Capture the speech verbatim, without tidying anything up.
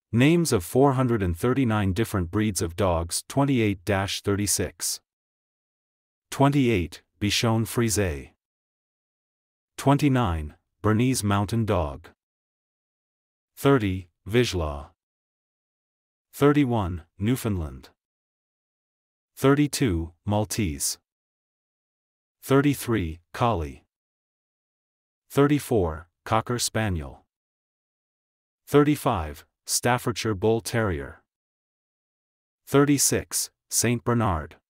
Names of four hundred thirty-nine different breeds of dogs. Twenty-eight thirty-six. Twenty-eight, Bichon Frise. Twenty-nine, Bernese Mountain Dog. Thirty, Vizsla. Thirty-one, Newfoundland. Thirty-two, Maltese. Thirty-three, Collie. Thirty-four, Cocker Spaniel. Thirty-five, Staffordshire Bull Terrier. Thirty-six, Saint Bernard.